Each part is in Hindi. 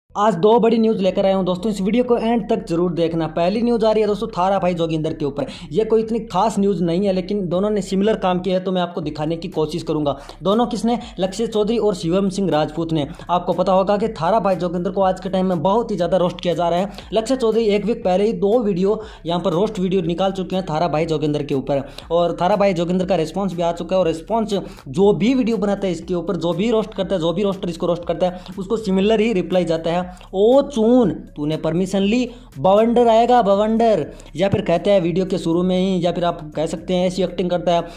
आज दो बड़ी न्यूज़ लेकर आया हूं दोस्तों, इस वीडियो को एंड तक जरूर देखना। पहली न्यूज़ आ रही है दोस्तों थारा भाई जोगिंदर के ऊपर। ये कोई इतनी खास न्यूज़ नहीं है, लेकिन दोनों ने सिमिलर काम किया है तो मैं आपको दिखाने की कोशिश करूंगा। दोनों किसने? लक्ष्य चौधरी और शिवम सिंह राजपूत ने। आपको पता होगा कि थारा भाई जोगिंदर को आज के टाइम में बहुत ही ज़्यादा रोस्ट किया जा रहा है। लक्ष्य चौधरी एक वीक पहले ही 2 वीडियो यहाँ पर रोस्ट वीडियो निकाल चुके हैं थारा भाई जोगिंदर के ऊपर, और थारा भाई जोगिंदर का रिस्पॉन्स भी आ चुका है। और रिस्पॉन्स जो भी वीडियो बनाता है इसके ऊपर, जो भी रोस्ट करता है, जो भी रोस्टर इसको रोस्ट करता है, उसको सिमिलर ही रिप्लाई जाता है, ओ चून तूने परमिशन ली, बवंडर आएगा बवंडर। या फिर कहते हैं वीडियो के शुरू में ही, या फिर आप कह सकते हैं ऐसी एक्टिंग करता है।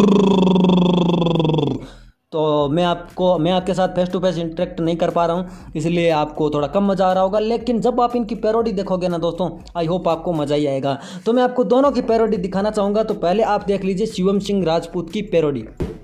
तो मैं आपके साथ फेस टू फेस इंटरेक्ट नहीं कर पा रहा हूं, इसलिए आपको थोड़ा कम मज़ा आ रहा होगा। लेकिन जब आप इनकी पैरोडी देखोगे ना दोस्तों, आई होप आपको मज़ा ही आएगा। तो मैं आपको दोनों की पैरोडी दिखाना चाहूँगा। तो पहले आप देख लीजिए शिवम सिंह राजपूत की पैरोडी।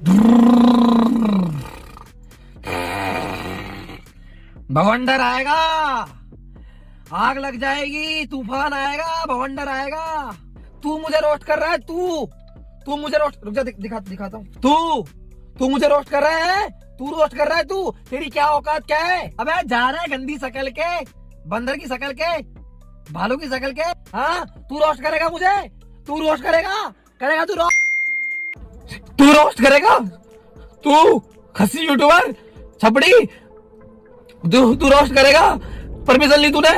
बवंडर आएगा, आग लग जाएगी, तूफान आएगा, बवंडर आएगा। तू मुझे रोस्ट कर रहा है, तू मुझे रोस्ट, रुक जा दिखाता हूँ। तू मुझे रोस्ट कर रहा है, तू रोस्ट कर रहा है, तू तेरी क्या औकात क्या है? अबे जा रहा है गंदी शकल के, बंदर की शकल के, भालू की शकल के। हाँ तू रोस्ट करेगा मुझे, तू रोस्ट करेगा तू रोस्ट करेगा, तू खस्सी यूट्यूबर छपड़ी, तू रोस्ट करेगा? परमिशन ली तूने?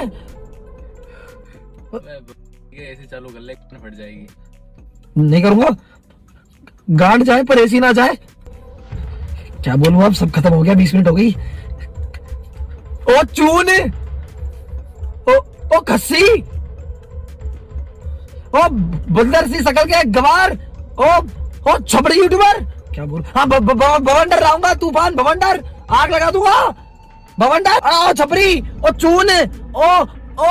ऐसे चालू कर ले, फट जाएगी। नहीं करूंगा, गांड जाए पर ऐसी ना जाए। क्या बोलूं, अब सब खत्म हो गया, 20 मिनट हो गई। ओ चून, ओ खस्सी, ओ बंदर सी शकल के गवार, ओ छपड़ी यूट्यूबर। क्या बोल? हाँ बवंडर लाऊंगा, तूफान बवंडर, आग लगा दूंगा बवंडर। ओ छपरी, ओ चून, ओ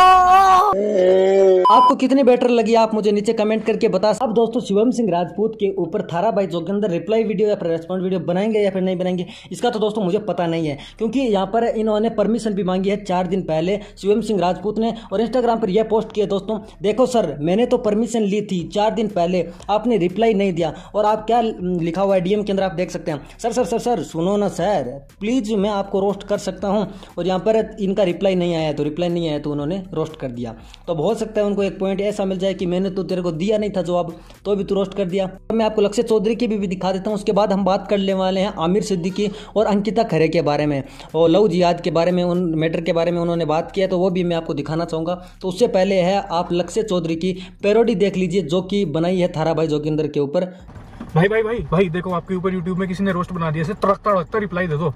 आपको कितनी बेटर लगी आप मुझे नीचे कमेंट करके बता। अब दोस्तों शिवम सिंह राजपूत के ऊपर थारा भाई जोगिंदर रिप्लाई वीडियो या फिर रेस्पॉन्स वीडियो बनाएंगे या फिर नहीं बनाएंगे, इसका तो दोस्तों मुझे पता नहीं है, क्योंकि यहाँ पर इन्होंने परमिशन भी मांगी है 4 दिन पहले शिवम सिंह राजपूत ने, और इंस्टाग्राम पर यह पोस्ट किया दोस्तों, देखो सर मैंने तो परमिशन ली थी 4 दिन पहले, आपने रिप्लाई नहीं दिया। और आप क्या लिखा हुआ है डीएम के अंदर आप देख सकते हैं, सर सर सर सर सुनो ना सर प्लीज, मैं आपको रोस्ट कर सकता हूँ। और यहाँ पर इनका रिप्लाई नहीं आया, तो उन्होंने रोस्ट कर दिया। तो हो सकता है उनको एक पॉइंट ऐसा मिल जाए कि मैंने तो तेरे को दिया नहीं था जवाब, तो भी तू रोस्ट कर दिया। मैं आपको लक्ष्य चौधरी की भी दिखा देता हूं। उसके बाद हम बात करने वाले हैं आमिर सिद्दीकी और अंकिता खरे के बारे में, और लव जिहाद के बारे में, उन मैटर के बारे में उन्होंने बात किया, तो वो भी मैं आपको दिखाना चाहूँगा। तो उससे पहले है आप लक्ष्य चौधरी की पैरोडी देख लीजिए, जो कि बनाई है थारा भाई जोगिंदर के ऊपर। भाई देखो आपके ऊपर यूट्यूब में किसी ने रोस्ट बना दिया, तड़कता रिप्लाई दे दो।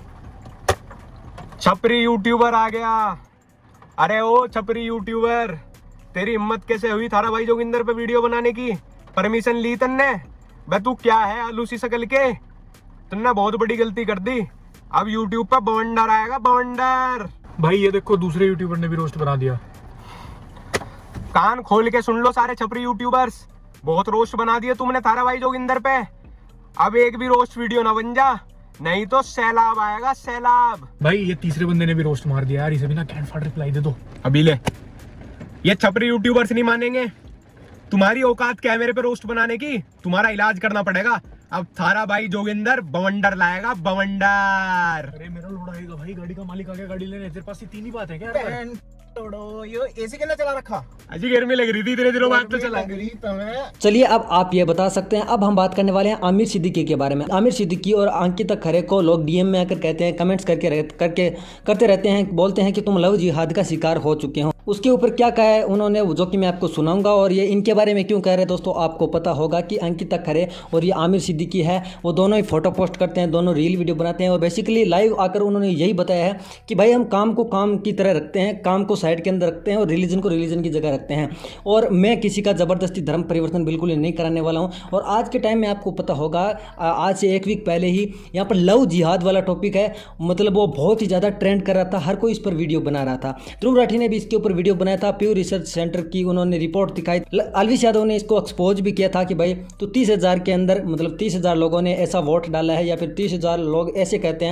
छपरी यूट्यूबर आ गया। अरे ओ छपरी यूट्यूबर, तेरी हिम्मत कैसे हुई थारा भाई जोगिंदर पे वीडियो बनाने की? परमिशन ली तन्ने? बे तू क्या है आलू सी शकल के? तुमने बहुत बड़ी गलती कर दी। अब यूट्यूब पे बवंडर आएगा, बवंडर। भाई ये देखो दूसरे यूट्यूबर ने भी रोस्ट बना दिया। कान खोल के सुन लो सारे छपरी यूट्यूबर्स, बहुत रोस्ट बना दिया तुमने थारा भाई जोगिंदर पे। अब एक भी रोस्ट वीडियो ना बन जा, नहीं तो सैलाब आएगा, सैलाब। भाई ये तीसरे बंदे ने भी रोस्ट मार दिया यार, इसे भी ना कैंट फाट रिप्लाई दे दो अभी ले। ये छपरी यूट्यूबर्स नहीं मानेंगे। तुम्हारी औकात क्या है मेरे पे रोस्ट बनाने की? तुम्हारा इलाज करना पड़ेगा। अब थारा भाई जोगिंदर बवंडर लाएगा, बवंडर। अरे मेरा लोड आएगा भाई, गाड़ी का मालिक आ गया गाड़ी लेने। तेरे पास ये 3 ही बात है क्या? तोड़ो यो एसी के लिए चला रखा, अजी गर्मी लग रही थी, इतने दिनों बाद तो चला। चलिए अब आप ये बता सकते हैं, अब हम बात करने वाले हैं आमिर सिद्दीकी के बारे में। आमिर सिद्दीकी और अंकिता खरे को लोग डीएम में आकर कहते हैं, कमेंट्स करते रहते हैं, बोलते हैं कि तुम लव जिहाद का शिकार हो चुके हो। उसके ऊपर क्या कहा है उन्होंने, जो कि मैं आपको सुनाऊंगा। और ये इनके बारे में क्यों कह रहे हैं दोस्तों, आपको पता होगा कि अंकिता खरे और ये आमिर सिद्दीकी है, वो दोनों ही फोटो पोस्ट करते हैं, दोनों रील वीडियो बनाते हैं। और बेसिकली लाइव आकर उन्होंने यही बताया है कि भाई हम काम को काम की तरह रखते हैं, काम को साइड के अंदर रखते हैं और रिलीजन को रिलीजन की जगह रखते हैं। और मैं किसी का ज़बरदस्ती धर्म परिवर्तन बिल्कुल नहीं कराने वाला हूँ। और आज के टाइम में आपको पता होगा, आज से 1 वीक पहले ही यहाँ पर लव जिहाद वाला टॉपिक है, मतलब वो बहुत ही ज़्यादा ट्रेंड कर रहा था, हर कोई इस पर वीडियो बना रहा था। ध्रुव राठी ने भी इसके ऊपर वीडियो बनाया था, प्यू रिसर्च सेंटर की उन्होंने रिपोर्ट दिखाई। अलविश यादव ने इसको एक्सपोज भी किया था कि भाई तो 30,000 के अंदर, मतलब 30,000 लोगों ने ऐसा वोट डाला है, या फिर 30,000 लोग ऐसे कहते हैं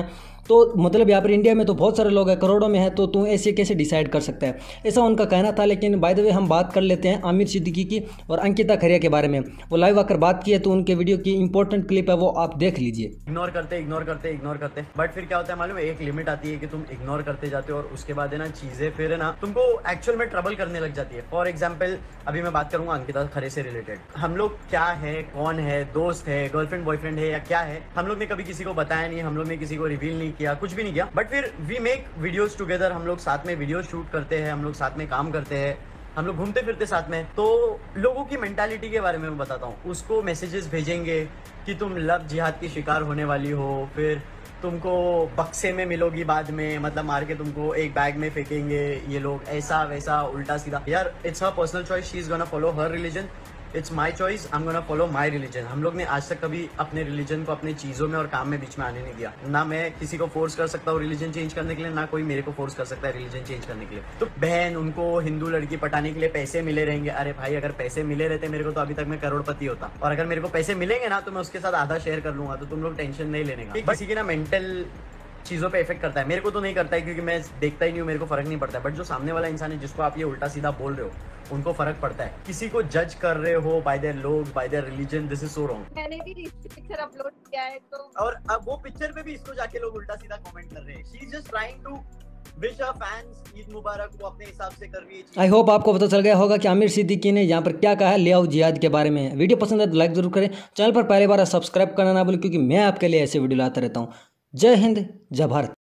तो मतलब यहाँ पर इंडिया में तो बहुत सारे लोग हैं, करोड़ों में है, तो तू ऐसे कैसे डिसाइड कर सकता है, ऐसा उनका कहना था। लेकिन बाय द वे हम बात कर लेते हैं आमिर सिद्दीकी की और अंकिता खैरिया के बारे में। वो लाइव आकर बात की है, तो उनके वीडियो की इंपॉर्टेंट क्लिप है, वो आप देख लीजिए। इग्नोर करते बट फिर क्या होता है मालूम है, एक लिमिट आती है कि तुम इग्नोर करते जाते हो और उसके बाद है ना चीजें फिर है ना तुमको एक्चुअल में ट्रबल करने लग जाती है। फॉर एग्जाम्पल अभी मैं बात करूंगा अंकिता खरे से रिलेटेड। हम लोग क्या है, कौन है, दोस्त है, गर्लफ्रेंड बॉयफ्रेंड है या क्या है, हम लोग ने कभी किसी को बताया नहीं, हम लोग ने किसी को रिवील नहीं किया, कुछ भी नहीं किया, बट फिर वी मेक वीडियोज टुगेदर। हम लोग साथ में वीडियो शूट करते हैं, हम लोग साथ में काम करते हैं, हम लोग घूमते फिरते साथ में। तो लोगों की मेंटालिटी के बारे में मैं बताता हूँ। उसको मैसेजेस भेजेंगे कि तुम लव जिहाद की शिकार होने वाली हो, फिर तुमको बक्से में मिलोगी बाद में, मतलब मार के तुमको एक बैग में फेंकेंगे ये लोग, ऐसा वैसा उल्टा सीधा। यार it's her personal choice, she is gonna follow her religion, it's my choice, I am gonna follow my religion. हम लोग ने आज तक कभी अपने रिलीजन को अपने चीज़ों में और काम में बीच में आने नहीं दिया। ना मैं किसी को फोर्स कर सकता हूँ रिलीजन चेंज करने के लिए, ना कोई मेरे को फोर्स कर सकता है रिलीजन चेंज करने के लिए। तो बहन उनको हिंदू लड़की पटाने के लिए पैसे मिले रहेंगे, अरे भाई अगर पैसे मिले रहते मेरे को तो अभी तक मैं करोड़पति होता, और अगर मेरे को पैसे मिलेंगे ना तो मैं उसके साथ आधा शेयर कर लूंगा, तो तुम लोग टेंशन नहीं लेने का। किसी की ना मेंटल चीज़ों पे इफेक्ट करता है, मेरे को तो नहीं करता है क्योंकि मैं देखता ही नहीं हूँ, मेरे को फर्क नहीं पड़ता है। बट जो सामने वाला इंसान है जिसको आप ये उल्टा सीधा बोल रहे हो उनको फर्क पड़ता है। किसी को जज कर रहे हो by their look, by their religion, this is so wrong. मैंने भी पिक्चर अपलोड किया है तो, और अब वो पिक्चर पे भी इसको जाके लोग उल्टा सीधा कमेंट कर रहे हैं। She is just trying to wish our fans Eid मुबारक, वो अपने हिसाब से कर रही है। आई होप आपको पता चल गया होगा कि आमिर सिद्दीकी ने यहाँ पर क्या कहा है ले आओ जिहाद के बारे में। वीडियो पसंद है तो लाइक जरूर करें, चैनल पर पहली बार सब्सक्राइब करना ना भूलें, क्योंकि मैं आपके लिए ऐसे वीडियो लाता रहता हूँ। जय हिंद, जय भारत।